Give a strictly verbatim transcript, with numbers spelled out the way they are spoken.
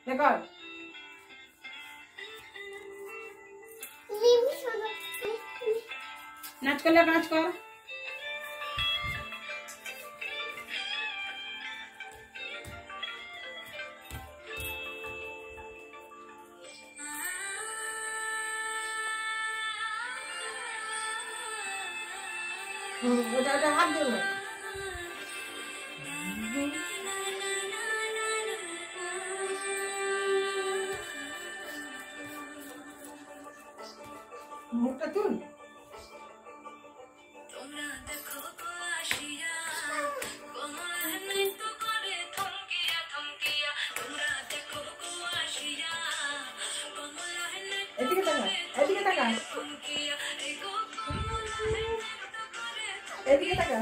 record নাচ করলে নাচ কর ওটা ওটা হাত দেবো মুখটা তুল এদিকে তাকা এদিকে তাকা এদিকে তাকা